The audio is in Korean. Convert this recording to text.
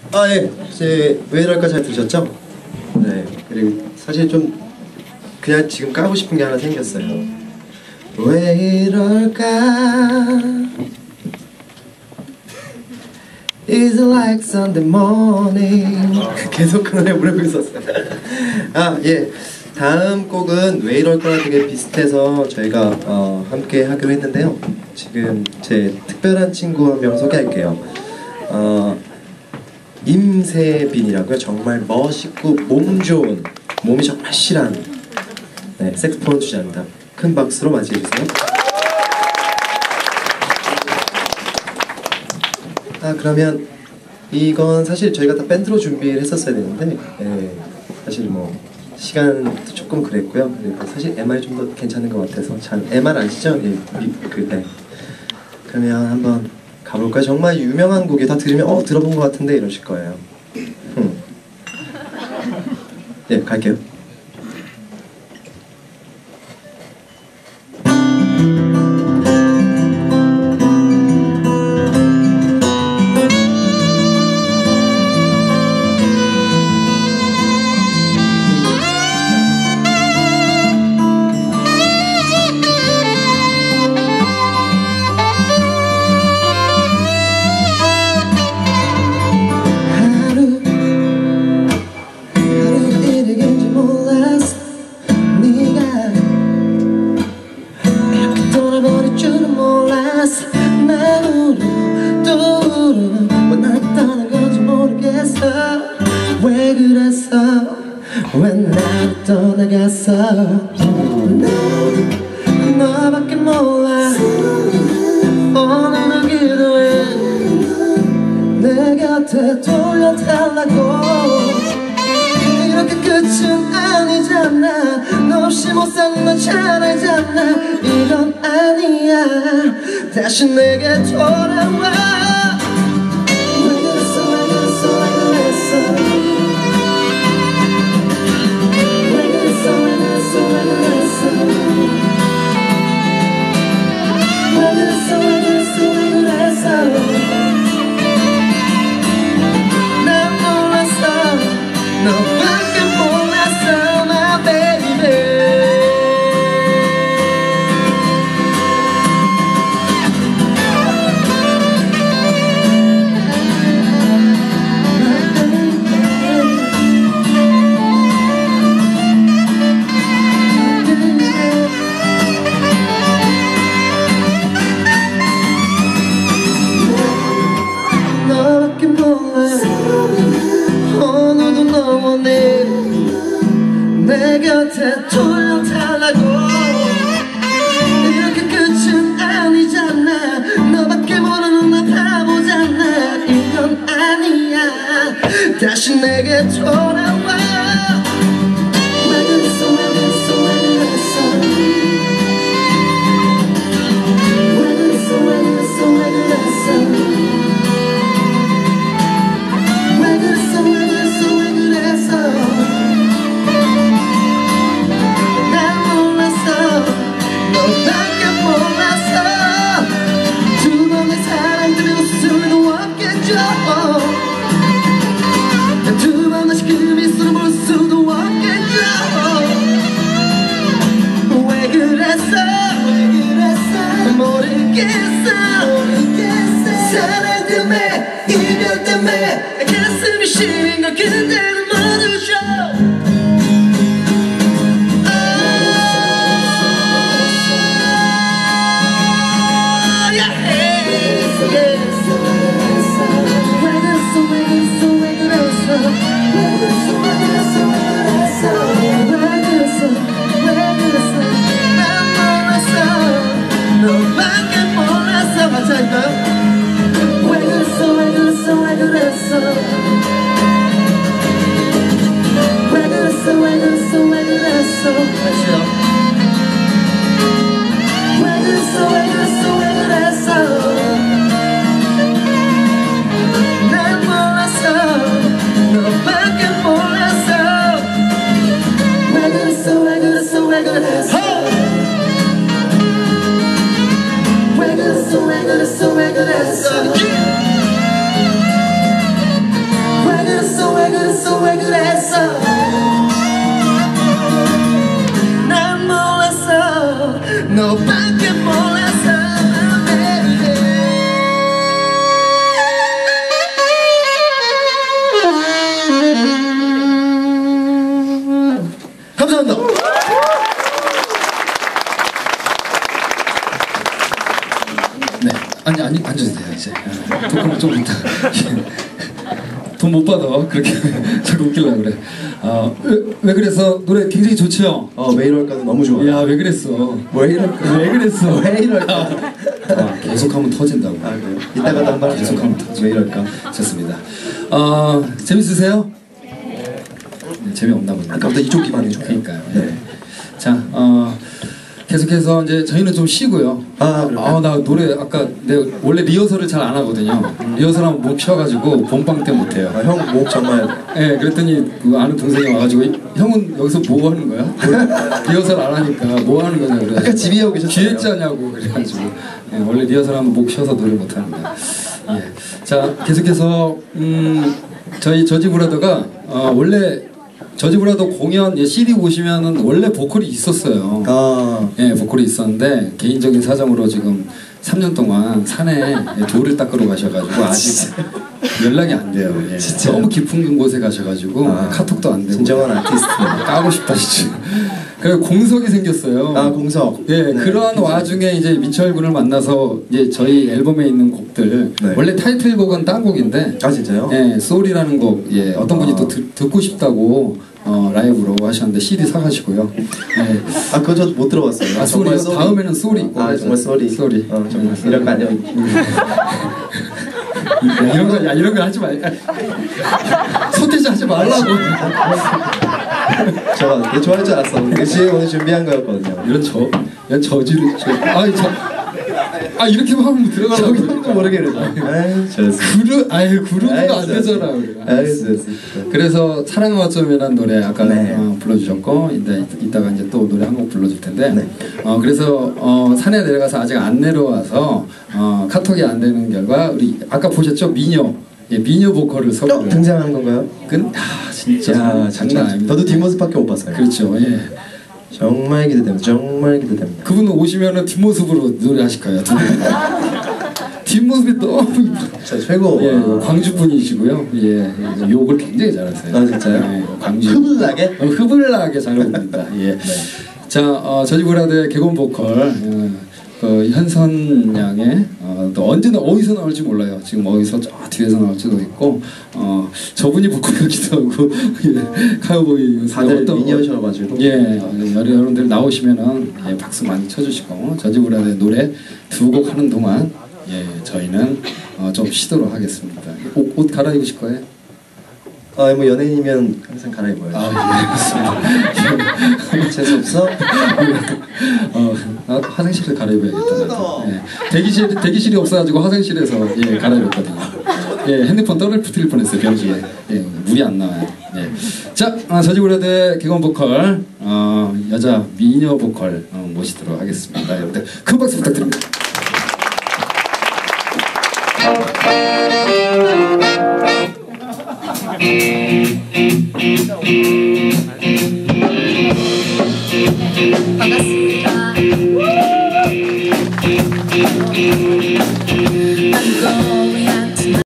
아, 예. 이제 왜 이럴까 잘 들으셨죠? 네. 그리고 사실 좀 그냥 지금 까고 싶은 게 하나 생겼어요. 왜 이럴까? It's like Sunday morning. 계속 그 노래 부르고 있었어요. 아, 예. 다음 곡은 왜 이럴까랑 되게 비슷해서 저희가 함께 하기로 했는데요. 지금 제 특별한 친구 한 명 소개할게요. 임세빈이라고요. 정말 멋있고 몸 좋은, 몸이 정말 실한 색스폰 주자입니다. 큰 박수로 맞이해주세요. 아, 그러면 이건 사실 저희가 다 밴드로 준비를 했었어야 되는데 사실 뭐 시간도 조금 그랬고요. 그리고 사실 MR이 좀 더 괜찮은 것 같아서 잘 MR 아시죠? 그러면 한번 가볼까요? 정말 유명한 곡이 다 들으면 들어본 것 같은데 이러실 거예요. 네, 갈게요. 왜 그랬어? 왜 나를 떠나갔어? 너밖에 몰라. 오늘도 기도해 내 곁에 돌려달라고. 이렇게 끝은 아니잖아. 너 없이 못 사는 건 잘알잖아. 이건 아니야. 다시 내게 돌아와. 오늘도 너무 내 곁에 돌려달라고. 이렇게 끝은 아니잖아. 너밖에 모르는 나 바보잖아. 이건 아니야. 다시 내게 돌아와. 왜 그랬어 왜 그랬어 왜 그랬어 왜 그랬어 왜 그랬어 왜 그랬어 사랑 때문에 이별 때문에 가슴이 시린 걸 그대는 모르죠. 왜 그랬어 왜 그랬어 난 몰랐어 너밖에 몰랐어 감사합니다. 네, 아니 앉으세요 이제. 토크는 좀 이따. 돈 못 받아 그렇게 자꾸 웃기려고 그래. 왜 그래서 노래 굉장히 좋죠? 왜 이럴까도 너무 좋아요. 야, 왜 그랬어? 왜 이럴까? 왜 그랬어? 왜 이럴까? 계속하면 터진다고. 그래요? 이따가도 한번 계속하면 터져. 왜 이럴까? 좋습니다. 재밌으세요? 네, 재미없나 보네. 아까부터 이쪽 기반이 좋아요. 그러니까요. 네. 자, 계속해서 이제 저희는 좀 쉬고요. 나 노래 아까 내가 원래 리허설을 잘 안 하거든요. 리허설하면 목 쉬어가지고 본방 때 못해요. 형 목 정말. 네, 그랬더니 그 아는 동생이 와가지고 형은 여기서 뭐 하는 거야? 리허설 안 하니까 뭐 하는 거냐 그래. 아까 집에 오고 계셨어요. 기획자냐고 그래가지고 원래 리허설하면 목 쉬어서 노래 못합니다. 예. 자, 계속해서 저희 저지브라더가 원래 저지브라더 공연 CD 보시면은 원래 보컬이 있었어요. 예, 보컬이 있었는데 개인적인 사정으로 지금 3년 동안 산에 돌을 닦으러 가셔가지고 아직 연락이 안 돼요. 예. 너무 깊은 곳에 가셔가지고 카톡도 안 되고. 진정한 아티스트. 까고 싶다 진짜. 그리고 공석이 생겼어요. 공석. 예, 네, 그러한 와중에 이제 민철 군을 만나서 이제 저희 앨범에 있는 곡들 원래 타이틀곡은 딴 곡인데. 진짜요? 예, 소울이라는 곡. 예, 어떤 분이 또 듣고 싶다고 라이브로 하셨는데 CD 사가시고요. 예. 그거 저도 못 들어봤어요. 소리요? 다음에는 소리 있고. 정말 소리. 소리. 정말 이런 거 아니야. 이런 거 하지 말. 소태지 하지 말라고. 저 되게 좋아할 줄 알았어. 오늘 준비한 거였거든요. 이런 저지를 이렇게 하면 들어가라고. 저기도 모르게 그러죠. 그룹은 안 되잖아. 그래서 사랑의 어쩌면이라는 노래 아까 불러주셨고 이따가 이제 또 노래 한 곡 불러줄 텐데. 그래서 산에 내려가서 아직 안 내려와서 카톡이 안 되는 결과 우리 아까 보셨죠? 미녀. 예, 미녀 보컬을 서로 등장하는 건가요? 진짜 장난 아닙니다. 저도 뒷모습밖에 못 봤어요. 그렇죠. 예. 정말 기대됩니다. 정말 기대됩니다. 그분 오시면은 뒷모습으로 노래하실 거예요. 뒷모습이 너무 진짜 최고. 예, 광주 분이시고요. 예, 욕을 굉장히 잘하세요. 진짜요? 예, 광주. 흐블나게? 흐블나게 잘 어울립니다. 예. 자, 저지브라더의 개건 보컬 현선 양의 또 언제나 어디서 나올지 몰라요. 지금 어디서 저 뒤에서 나올지도 있고 저분이 보컬이기도 하고 예, 카우보이 다들 미녀셔가지고 여러분들 나오시면은 박수 많이 쳐주시고 저지브라더의 노래 두 곡 하는 동안 저희는 좀 쉬도록 하겠습니다. 옷 갈아입으실 거예요? 뭐 연예인이면 항상 갈아입어요. 알겠습니다. 재수없어? 화장실에 갈아입어야겠다. 대기실이 없어가지고 화장실에서 갈아입었거든요. 핸드폰 떨어뜨릴 뻔했어요. 변기에. 물이 안 나와요. 자, 저지브라더의 개건 보컬 여자 미녀 보컬 모시도록 하겠습니다. 여러분들 큰 박수 부탁드립니다.